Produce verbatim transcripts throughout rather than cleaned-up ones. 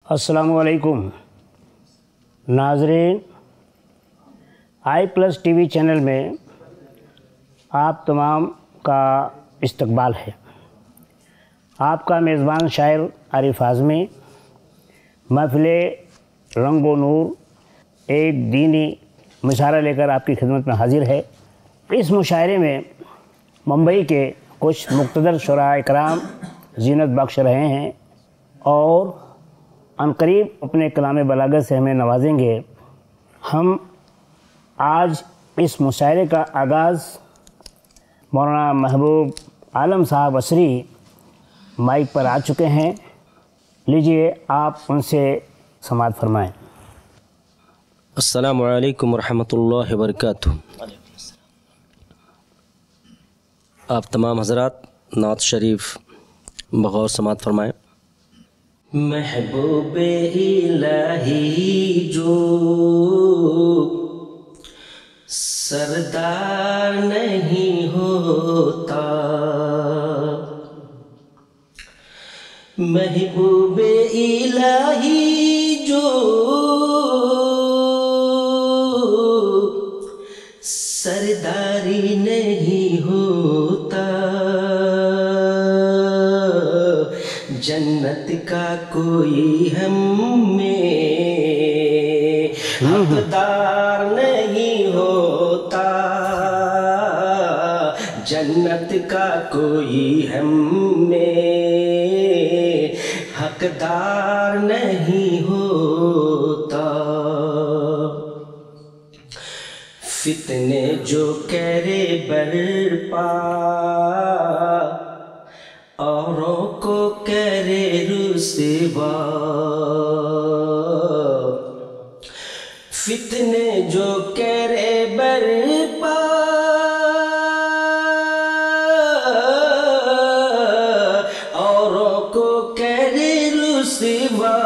السلام علیکم ناظرین، I plus T V channel میں آپ تمام کا استقبال ہے۔ آپ کا میزبان شاعر عارف اعظمی محفل رنگ و نور ایک دینی مشاعرہ لے کر آپ کی خدمت میں حاضر ہے۔ اس مشاعرے میں ممبئی کے کچھ مقتدر شعراء کرام زینت بخش رہے ہیں اور عنقریب اپنے کلام بلاغت سے ہمیں نوازیں گے۔ ہم آج اس مشاعرے کا آغاز مولانا محبوب عالم صاحب عصری مائک پر آ چکے ہیں، لیجئے آپ ان سے سماعت فرمائیں۔ السلام علیکم ورحمۃ اللہ وبرکاتہ۔ آپ تمام حضرات نعت شریف بغور سماعت فرمائیں۔ محبوب الہی جو سردار نہیں ہوتا، محبوب الہی جو سرداری نہیں ہوتا، جنت کا کوئی ہم میں حقدار نہیں ہوتا، جنت کا کوئی ہم میں حقدار نہیں ہوتا۔ فتنے جو کرے برپا اوروں کو کرے رسوا، فتنے جو کرے برپا اوروں کو کرے رسوا،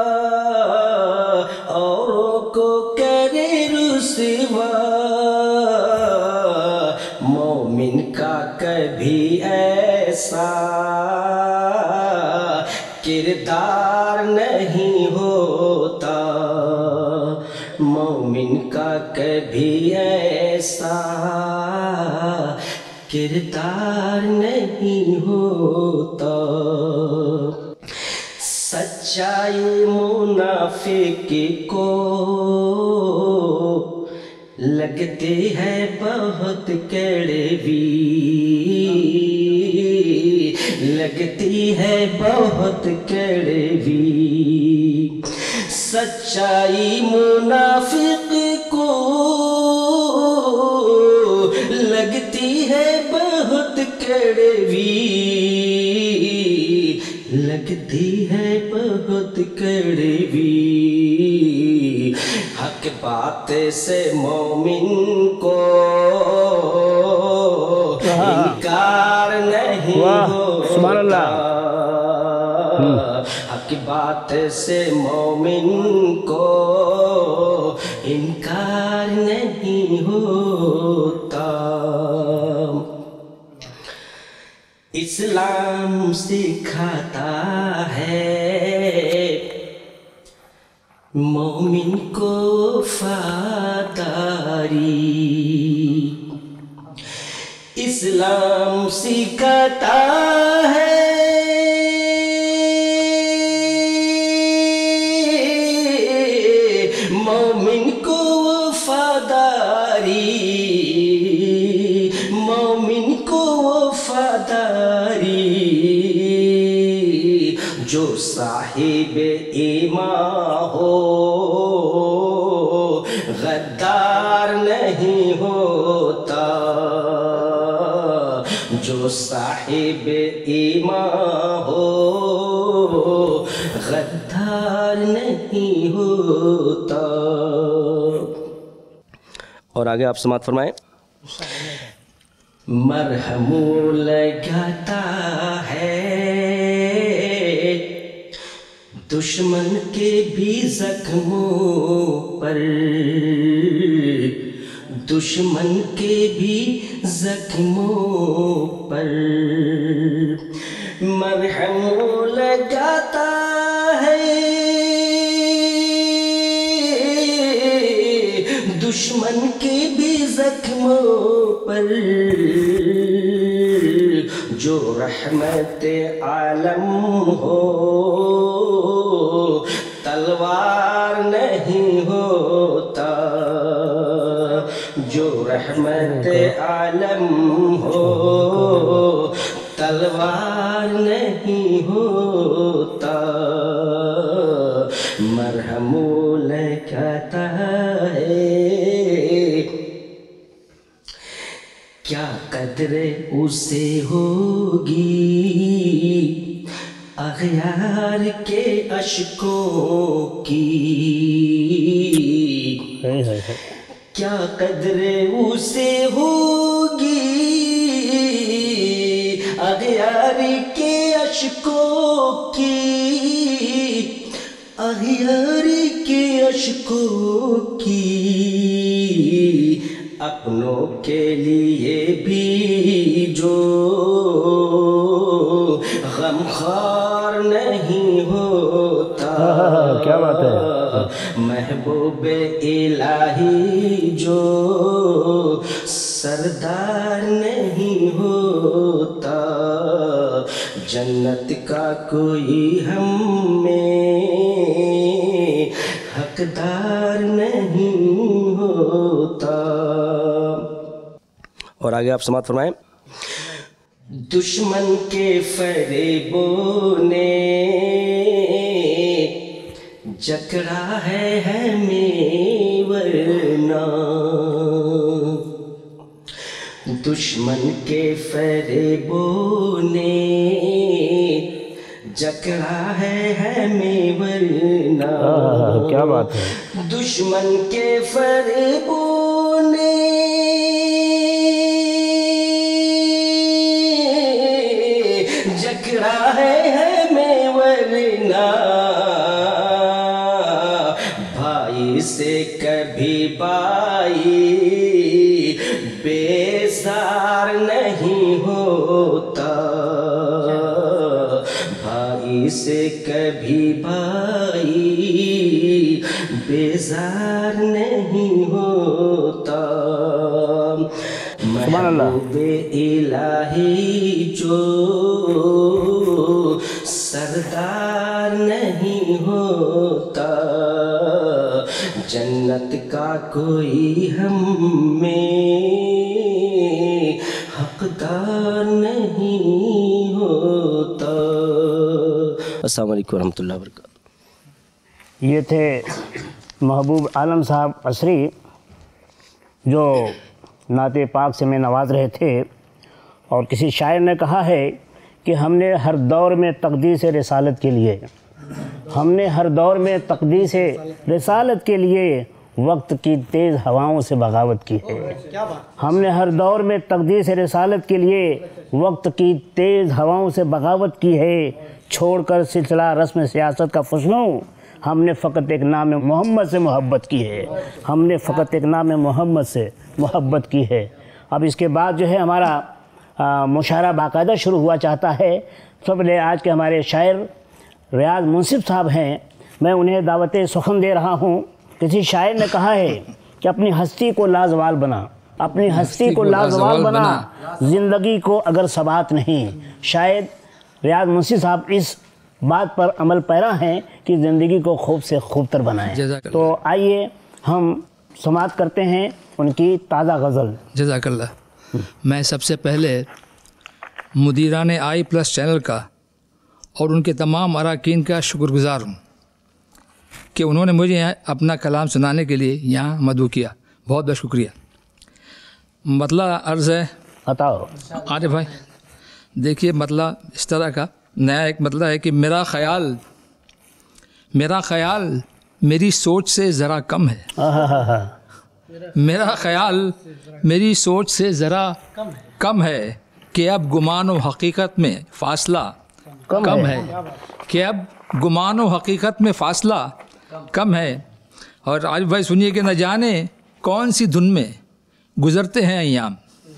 اوروں کو کرے رسوا، مومن کا کبھی ایسا کردار نہیں ہوتا، مومن کا کبھی ایسا کردار نہیں ہوتا۔ سچائی منافق کو لگتی ہے بہت کڑوی، لگتی ہے بہت کڑوی، سچائی منافق کو لگتی ہے بہت کڑوی، لگتی ہے بہت کڑوی، حق بات سے مومن کو انکار نہیں ہوتا، حق بات سے مومن کو انکار نہیں ہوتا۔ اسلام سکھاتا ہے مومن کو وفاداری، اسلام سکھاتا ہے مومن کو وفاداری، مومن کو وفاداری، جو صاحب ایمان ہو غدار نہیں ہوتا، جو صاحب ایمان ہو غدار نہیں ہوتا۔ اور آگے آپ سماعت فرمائیں۔ مرہم لگاتا ہے دشمن کے بھی زخموں پر، دشمن کے بھی زخموں پر، مرہم لگاتا ہے دشمن کے بھی زخموں پر جو رحمت عالم ہو، تلوار نہیں ہوتا، جو رحمت عالم ہو تلوار نہیں ہوتا، مرحمول کہتا ہے کیا قدر اسے ہوگی اغیار کے اشکوں کی، کیا قدر اسے ہوگی اغیار کے اشکوں کی، اغیار کے اشکوں کی، اپنوں کے لیے بھی جو غمخوار نہیں ہوتا، کیا بات ہے، محبوب الہی جو سردار نہیں ہوتا، جنت کا کوئی ہم میں حقدار نہیں ہوتا۔ اور آگے آپ سماعت فرمائیں۔ دشمن کے فریبوں نے جکڑا ہے ہمیں ورنہ، دشمن کے فریبوں نے جکڑا ہے ہمیں ورنہ، کیا بات ہے، دشمن کے فریبوں نے جکڑا ہے ہمیں ورنہ، بھائی سے کبھی بھائی بیزار نہیں ہوتا، بھائی سے کبھی بھائی بیزار نہیں ہوتا، محبوب الہی جو سردار نہیں ہوتا، جنت کا کوئی ہم میں حقدار نہیں ہوتا۔ السلام علیکم ورحمۃ اللہ وبرکاتہ۔ یہ تھے محبوب عالم صاحب عصری جو نعت پاک سے میں نواز رہے تھے، اور کسی شاعر نے کہا ہے کہ ہم نے ہر دور میں تقدیس رسالت کے لیے ہم نے ہر دور میں تقدیس رسالت کے لیے وقت کی تیز ہواؤں سے بغاوت کی ہے، ہم نے ہر دور میں تقدیس رسالت کے لیے وقت کی تیز ہواؤں سے بغاوت کی ہے، چھوڑ کر سلسلہ رسم سیاست کا فسنوں ہم نے فقط ایک نام محمد سے محبت کی ہے، ہم نے فقط ایک نام محمد سے محبت کی ہے۔ اب اس کے بعد جو ہے ہمارا مشاعرہ باقاعدہ شروع ہوا چاہتا ہے۔ سب لے آج کے ہمارے شاعر ریاض منصف صاحب ہیں، میں انہیں دعوت سخن دے رہا ہوں۔ کسی شاعر نے کہا ہے کہ اپنی ہستی کو لازوال بنا، اپنی ہستی کو لازوال بنا، زندگی کو اگر ثبات نہیں۔ شاید ریاض منصف صاحب اس بات پر عمل پیرا ہیں کہ زندگی کو خوب سے خوب تر بنائیں۔ تو آئیے ہم سماعت کرتے ہیں ان کی تازہ غزل۔ جزاک اللہ۔ میں سب سے پہلے مدیران آئی پلس چینل کا اور ان کے تمام اراکین کا شکر گزار ہوں کہ انہوں نے مجھے اپنا کلام سنانے کے لیے یہاں مدعو کیا، بہت بہت شکریہ۔ مطلع عرض ہے بتاؤ عارف بھائی، دیکھیے مطلع اس طرح کا نیا ایک مطلع ہے کہ میرا خیال میرا خیال میری سوچ سے ذرا کم ہے، میرا خیال میری سوچ سے ذرا کم ہے کہ اب گمان و حقیقت میں فاصلہ کم ہے کہ اب گمان و حقیقت میں فاصلہ کم ہے۔ اور آج بھائی سنیے کہ نہ جانے کون سی دھن میں گزرتے ہیں ایام،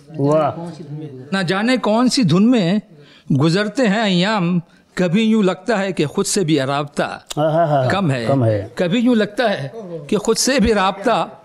نہ جانے کون سی دھن میں گزرتے ہیں ایام، کبھی یوں لگتا ہے کہ خود سے بھی رابطہ کم ہے، کبھی یوں لگتا ہے کہ خود سے بھی رابطہ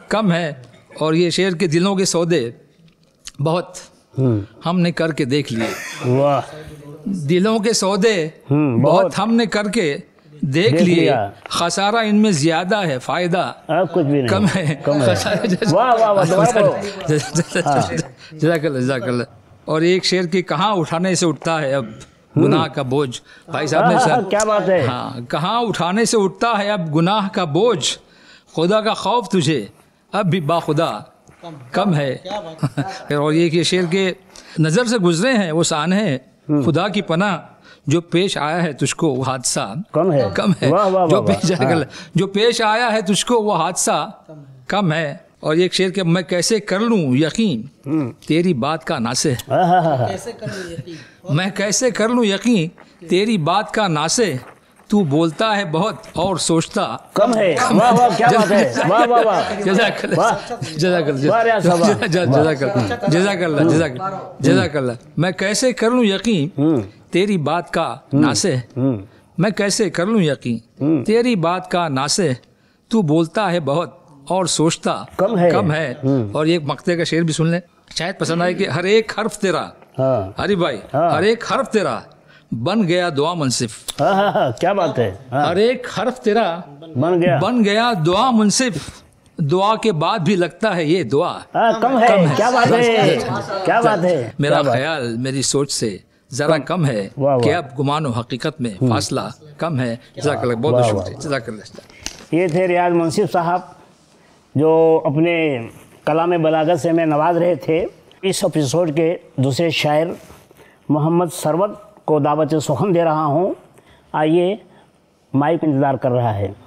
कम है। और ये शेर के दिलों के सौदे बहुत हमने करके देख लिए। वाह, दिलों के सौदे हम्म, बहुत बहुत हमने करके देख देख लिए। लिया। खसारा इनमें ज्यादा है, फायदा अब कुछ भी नहीं, कम है। कम है। खसारा- वाह वाह वाह, दोबारा बोलो। जज़ाकल्लाह जज़ाकल्लाह। और एक शेर की कहाँ उठाने से उठता है अब गुनाह का बोझ। भाई साहब ने हाँ, हाँ, सर क्या बात है। हाँ, कहाँ उठाने से उठता है अब गुनाह का बोझ, खुदा का खौफ तुझे अब भी बाखुदा कम है। और ये कि शेर के नज़र से गुजरे हैं वो सान है, खुदा की पनाह जो पेश आया है तुझको वो हादसा कम है। कम है। वाह, वाह, जो वाह, पेश वाह, हाँ। जो पेश आया है तुझको वो हादसा कम है। और एक शेर के मैं कैसे कर लूँ यकीन तेरी बात का नासे, हाँ, हाँ, हाँ, हाँ। मैं कैसे कर लूँ यकीन तेरी बात का नासे, तू बोलता है बहुत और सोचता कम है। वाह वाह, क्या बात है। वाह वाह वाह, जज़ाकल्लाह वाह। जज़ाकल्लाह वाह रियाज साहब, वाह। जज़ाकल्लाह जज़ाकल्लाह जज़ाकल्लाह जज़ाकल्लाह। मैं कैसे कर लूँ यकीन तेरी बात का नासे, मैं कैसे कर लूँ यकीन तेरी बात का नासे, तू बोलता है बहुत और सोचता कम है। कम है। और एक मक्ते का शेर भी सुन ले, शायद पसंद आए कि हर एक हर्फ तेरा, हाँ हरी भाई हाँ। हर एक हर्फ तेरा बन गया दुआ मुनसिफ, हाँ हाँ हाँ, क्या बात है। हाँ, हर एक हर्फ तेरा बन गया। बन गया दुआ मुनसिफ, दुआ के बाद भी लगता है ये दुआ हाँ, कम है। क्या बात है, क्या बात है। मेरा क्या बात। ख्याल मेरी सोच से जरा कम है वाह, कि वाह। अब गुमान हकीकत में फासला कम है। जज़ाकल्लाह, बहुत बहुत वाह, शुक्रिया। जज़ाकल्लाह। ये थे रियाज मुंसिफ साहब जो अपने कलाम बलागत से हमें नवाज रहे थे। इस एपिसोड के दूसरे शायर मोहम्मद सरवत को दावत सुखन दे रहा हूँ। आइए, माइक इंतज़ार कर रहा है।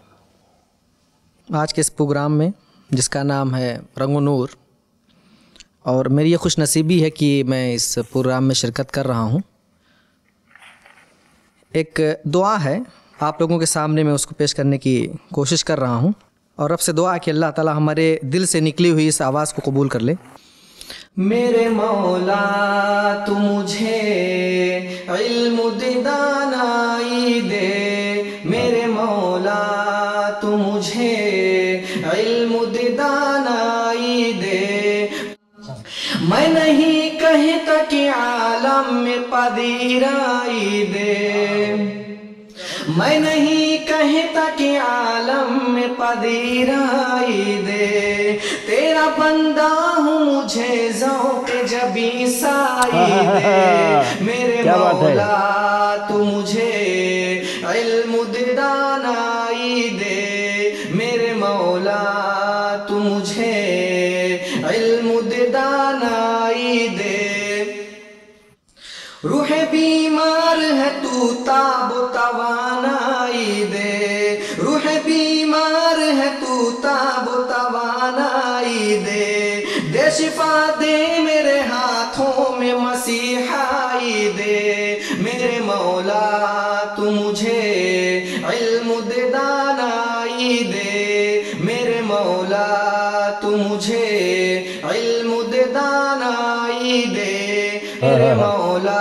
आज के इस प्रोग्राम में जिसका नाम है रंग नूर, और मेरी ये खुश नसीबी है कि मैं इस प्रोग्राम में शिरकत कर रहा हूँ। एक दुआ है आप लोगों के सामने, मैं उसको पेश करने की कोशिश कर रहा हूँ। और रब से दुआ है कि अल्लाह ताला हमारे दिल से निकली हुई इस आवाज़ को कबूल कर ले। मेरे मौला तू मुझे इल्म दानाई दे, मेरे मौला तू मुझे इल्म दानाई दे, मैं नहीं कहता कि आलम में पदीराई दे, मैं नहीं कहता कि आलम में पदीराई दे, तेरा बंदा हूँ मुझे ज़ौक़ जबी साई दे, मेरे मौला तू मुझे इल्म दानाई दे, मेरे मौला तू मुझे इल्म दानाई दे। रूह बीमार है तू ताब तवानाई दे, रूह बीमार है तू ताब तवानाई दे, दे शिफा दे मेरे हाथों में मसीहाई दे, मेरे मौला तू मुझे इल्म दानाई दे, मेरे मौला तू मुझे इल्म दानाई दे, मेरे मौला।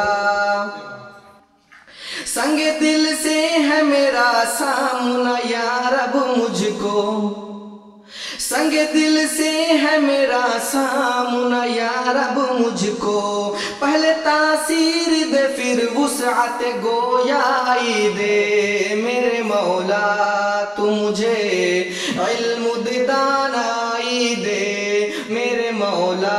संगे दिल से है मेरा सामना या रब मुझको, संगे दिल से है मेरा सामना या रब मुझको, पहले तासीर दे फिर वुसअत गोयाई दे, मेरे मौला तू मुझे इल्म दानाई दे, मेरे मौला।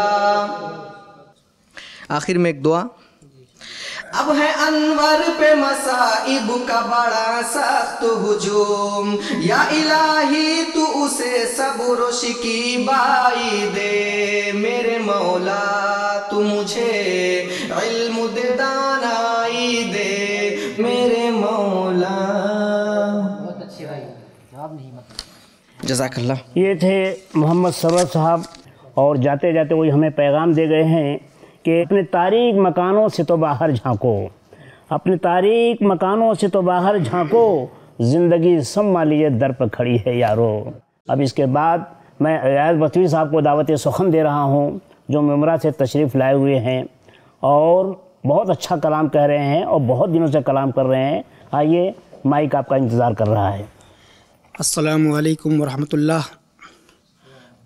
आखिर में एक दुआ। अब है अनवर पे मसाइब का बड़ा सख्त हुजूम, या इलाही तू उसे सब्र शिकीबाई दे, मेरे मौला तू मुझे इल्म दानाई दे, मेरे मौला। बहुत अच्छी भाई, जवाब नहीं मतलब। जज़ाकल्लाह। ये थे मोहम्मद सरवत साहब, और जाते जाते वही हमें पैगाम दे गए हैं कि अपने तारीक मकानों से तो बाहर झांको, अपने तारीक मकानों से तो बाहर झांको, ज़िंदगी सम्मा लिए दर पर खड़ी है यारो। अब इसके बाद मैं रियाज बतवी साहब को दावत सुखन दे रहा हूँ, जो मुमरा से तशरीफ़ लाए हुए हैं और बहुत अच्छा कलाम कह रहे हैं और बहुत दिनों से कलाम कर रहे हैं। आइए, माइक आपका इंतज़ार कर रहा है। अस्सलामु अलैकुम वरहमतुल्लाह।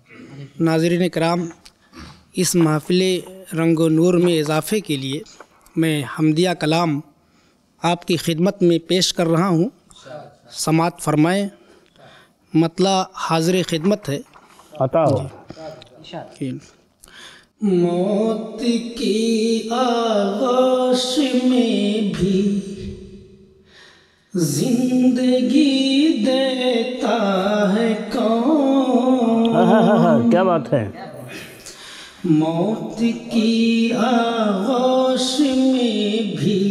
ناظرین کرام، اس محفل رنگ و نور میں اضافے کے لیے میں حمدیہ کلام آپ کی خدمت میں پیش کر رہا ہوں، سماعت فرمائیں۔ مطلع حاضر خدمت ہے۔ عطا ہو۔ موت کی آغوش میں بھی زندگی دیتا ہے کون؟ کیا بات ہے؟ موت کی آغوش میں بھی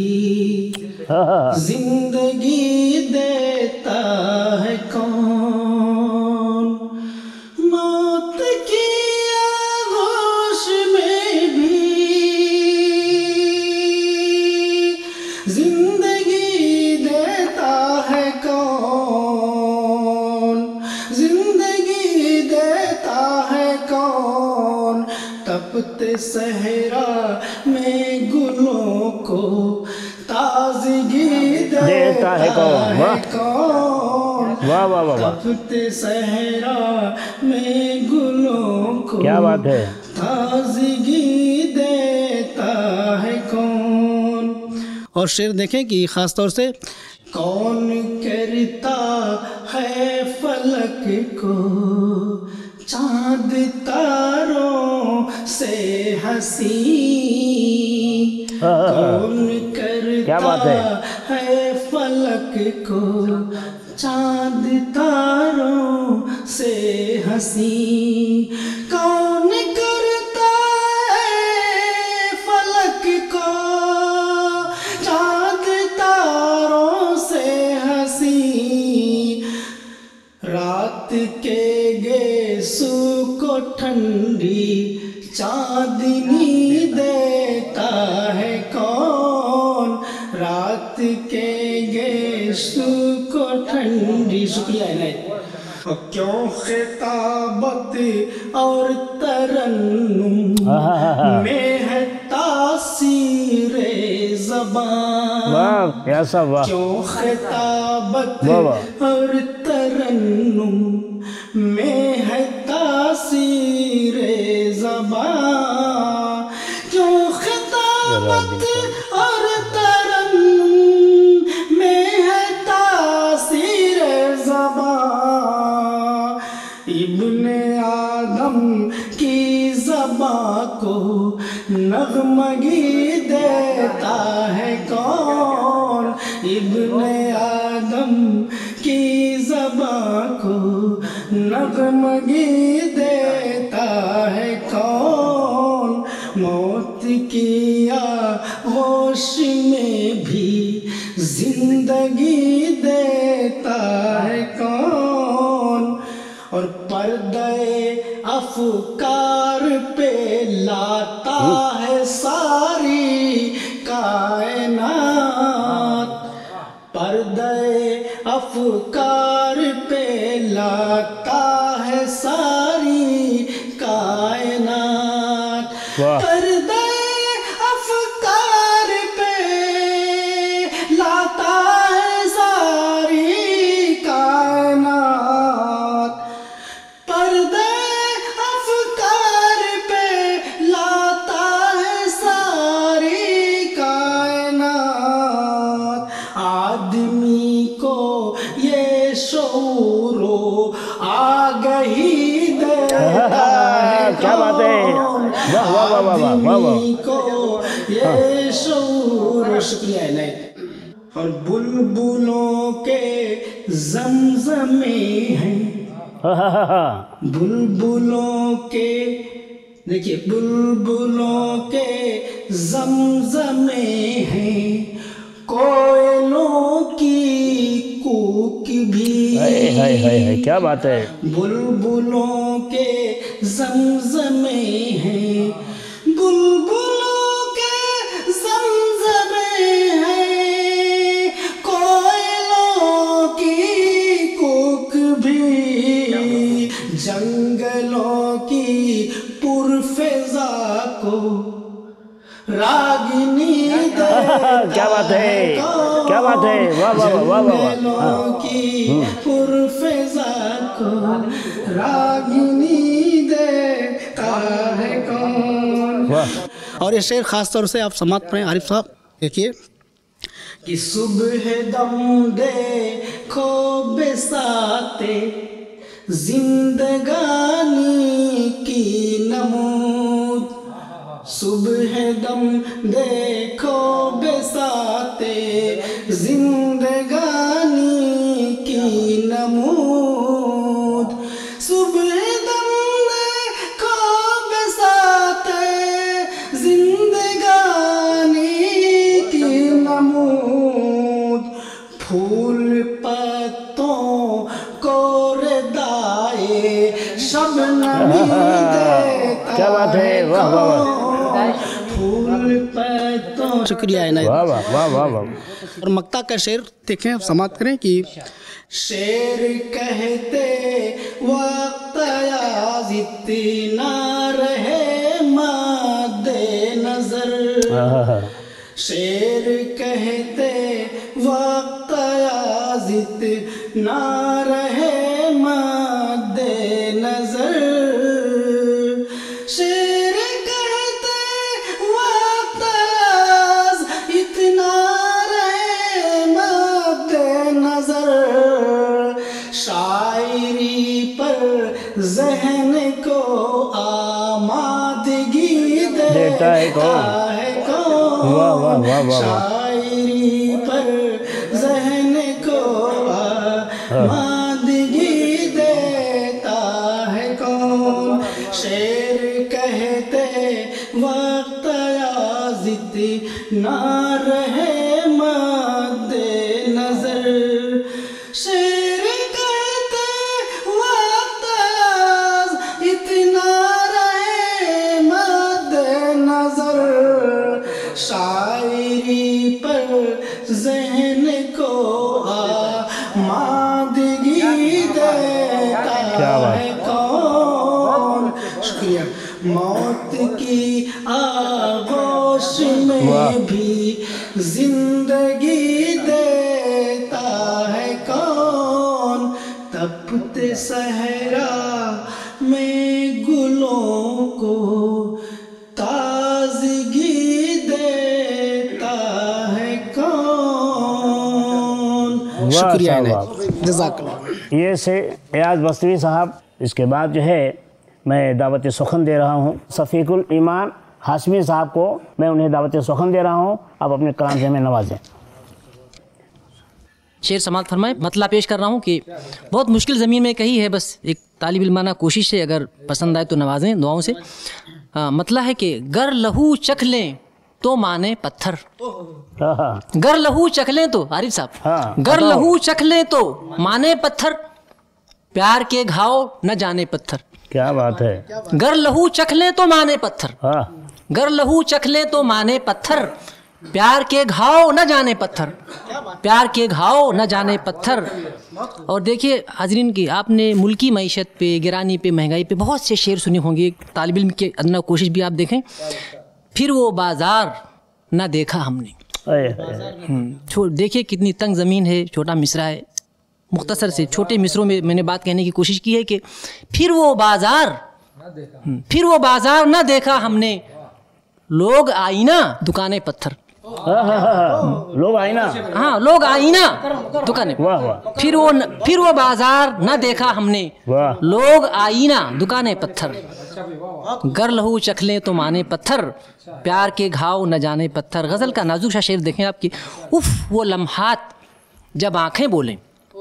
زندگی دیتا ہے کون؟ موت کی آغوش میں بھی زندگی دیتا ہے کون؟ زندگی دیتا ہے کون؟ تپتے صحرا میں گلوں کو تازگی دیتا ہے کون؟ واہ واہ واہ، تپتے صحرا میں گلوں کو کیا بات ہے؟ تازگی دیتا ہے کون؟ اور شعر دیکھیں کہ خاص طور سے کون کرتا ہے فلک کو چاند تاروں سے ہنسی، کون کرتا ہے فلک کو چاند تاروں سے ہنسی، کون کرتا ہے فلک کو چاند تاروں سے ہنسی، رات کے گیسو کو ٹھنڈی چاندنی دیتا ہے کون؟ رات کے گیسو کو ٹھنڈی، شکریہ عنایت۔ کیوں خطابت اور ترنم میں ہے تاثیر زبان، کیوں خطابت اور ترنم میں ہے تاثیر زبان، کیوں خطابت اور ترنم میں ہے تاثیر زبان، ابن آدم کی زبان کو نغمگی دیتا ہے کون؟ ابن آدم کی زبان کو نغمگی دیتا ہے کون؟ موت کی آغوش میں بھی زندگی دیتا ہے کون؟ اور پردہ افکار پہ لاتا ہے ساری کائنات، پردہ افکار پہ لاتا ہے ساری کائنات، پردہ افکار پہ لاتا ہے ساری کائنات، پردہ افکار پہ لاتا ہے ساری کائنات، آدمی کو یہ شعور و آگہی دیتا ہے کیا بات ہے؟ آدمی کو یہ شعور، شکریہ عنایت۔ اور بلبلوں کے زمزمے ہیں، بلبلوں کے، دیکھیے بلبلوں کے زمزمے ہیں، کوئلوں کی کوک بھی، کیا بات ہے؟ بلبلوں کے زمزمے ہیں، بلبلوں کے زمزمے ہیں، کوئلوں کی کوک بھی، جنگلوں کی پرفضا کو راگنی دیتا کیا بات ہے؟ کیا بات ہے؟ واہ واہ واہ واہ، کی پرفضا کو راگنی دے اور یہ شعر خاص طور سے آپ سماعت پڑھیں عارف صاحب. دیکھیے کہ صبح دم دیکھو بساط زندگانی کی نمود، صبح دم دیکھو بساط زندگانی کی نمود، صبح دم دیکھو بساط زندگانی کی نمود، پھول پتوں کو ردائے شبنمی دیتا کیا بات ہے، واہ واہ واہ، پھول پتوں. شکریہ عنایت. واہ واہ واہ واہ واہ. اور مقطع کا شعر دیکھیں، آپ سماعت کریں کہ شعر کہتے وقت یاز اتنا رہے مد نظر، شعر کہتے وقت یاز اتنا رہے مد نظر، شعر کہتے وقت یاز اتنا رہے مد نظر، شاعری پر ذہن کو آمادگی دیتا ہے کون، واہ واہ واہ واہ. شاعری پر ذہن کو آمادگی دیتا ہے کون، شعر کہتے وقت یاز اتنا رہے مد نظر، شعر کہتے وقت یاز اتنا رہے مد نظر، شاعری پر ذہن کو آمادگی دیتا ہے کون. شکریہ. موت کی آغوش میں بھی زندگی دیتا ہے کون، تپتے صحرا میں گلوں کو تازگی دیتا ہے کون. شکریہ عنایت. جزاک اللہ. یہ سے ایاز بستوی صاحب. اس کے بعد جو ہے میں دعوت سخن دے رہا ہوں صفیق الایمان ہاشمی صاحب کو، میں انہیں دعوت سخن دے رہا ہوں. آپ اپنے کلام سے ہمیں نوازیں. شعر سماعت فرمائیں. مطلع پیش کر رہا ہوں کہ بہت مشکل زمین میں کہی ہے، بس ایک طالب علمانہ کوشش سے، اگر پسند آئے تو نوازیں دعاؤں سے. مطلع ہے کہ گر لہو چکھ لیں تو مانے پتھر، گر لہو چکھ لیں تو عارف صاحب، گر لہو چکھ لیں تو مانے پتھر، پیار کے گھاؤ نہ جانے پتھر. کیا بات ہے. گر لہو چکھ لیں تو مانے پتھر، گر لہو چکھ لیں تو مانے پتھر، پیار کے گھاؤ نہ جانے پتھر، پیار کے گھاؤ نہ جانے پتھر. اور دیکھیے حاضرین کی آپ نے ملکی معیشت پہ، گرانی پہ، مہنگائی پہ بہت سے شعر سنے ہوں گے. طالب علم کے ادنا کوشش بھی آپ دیکھیں. پھر وہ بازار نہ دیکھا ہم نے، دیکھیے کتنی تنگ زمین ہے، چھوٹا مصرع ہے. مختصر سے چھوٹے مصروں میں میں نے بات کہنے کی کوشش کی ہے کہ پھر وہ بازار پھر وہ بازار نہ دیکھا ہم نے، لوگ آئینہ دکانیں پتھر، لوگ آئینہ، ہاں لوگ آئینہ دکانیں، پھر وہ پھر وہ بازار نہ دیکھا ہم نے، لوگ آئینہ دکانیں پتھر، گر لہو چکھ لیں تو مانے پتھر، پیار کے گھاؤ نہ جانے پتھر. غزل کا نازک سا شعر دیکھیں آپ کی. اف وہ لمحات جب آنکھیں بولیں،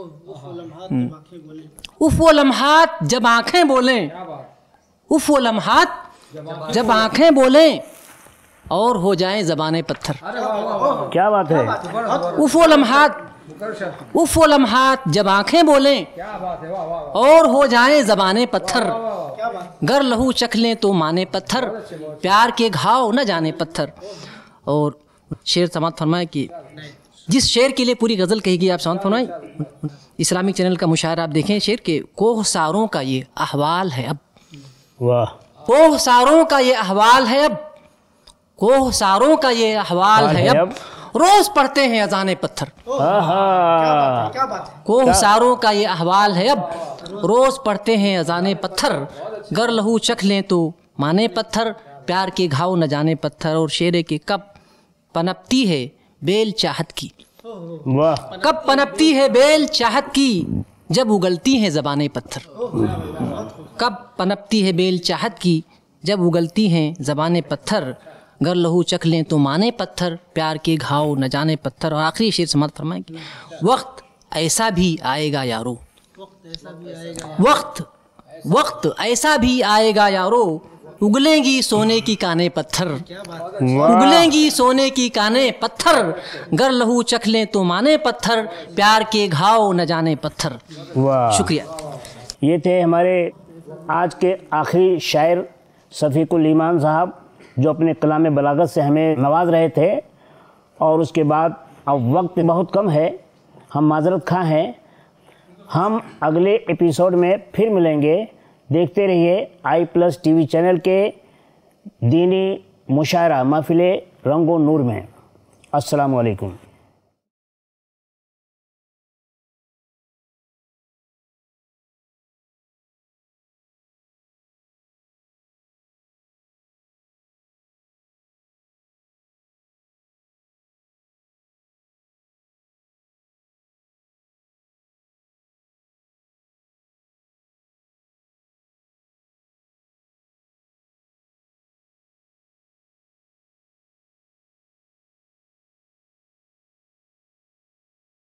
اف وہ لمحات جب آنکھیں بولیں، اف وہ لمحات جب آنکھیں بولیں اور ہو جائیں زبانیں پتھر. کیا بات ہے. اف وہ لمحات اف وہ لمحات جب آنکھیں بولیں اور ہو جائیں زبانیں پتھر، گر لہو چکھ لیں تو مانے پتھر، پیار کے گھاؤ نہ جانے پتھر. اور شعر سماعت فرمائے کہ جس شعر کے لیے پوری غزل کہی گئی آپ سماعت فرمائیں. اسلامک چینل کا مشاہدہ آپ دیکھیں شعر کے، کوہ ساروں کا یہ احوال ہے اب، واہ، کوہ ساروں کا یہ احوال ہے اب، کوہ ساروں کا یہ احوال ہے اب، روز پڑھتے ہیں اذان پتھر. کوہ ساروں کا یہ احوال ہے اب، روز پڑھتے ہیں اذان پتھر، گر لہو چکھ لیں تو مانے پتھر، प्यार के घाव न जाने पत्थर। और शेरे के कब पनपती है बेल चाहत की, वाह, कब पनपती है बेल चाहत की जब उगलती हैं ज़बानें पत्थर। कब पनपती है बेल चाहत की जब उगलती हैं ज़बानें पत्थर। गर लहू चख लें तो माने पत्थर, प्यार के घाव न जाने पत्थर। और आखिरी शेर समाप्त फरमाएंगे, वक्त ऐसा भी आएगा यारो, वक्त वक्त ऐसा भी आएगा यारो, उगलेंगी सोने की काने पत्थर, उगलेंगी सोने की काने पत्थर। गर लहू चख लें तो माने पत्थर, प्यार के घाव न जाने पत्थर। वाह, शुक्रिया। ये थे हमारे आज के आखिरी शायर शफीकुल ईमान साहब, जो अपने कलाम बलागत से हमें नवाज रहे थे। और उसके बाद अब वक्त बहुत कम है, हम माजरत खा हैं। हम अगले एपिसोड में फिर मिलेंगे। देखते रहिए आई प्लस टीवी चैनल के दीनी मुशायरा महफिल रंगो नूर में। अस्सलामु अलैकुम।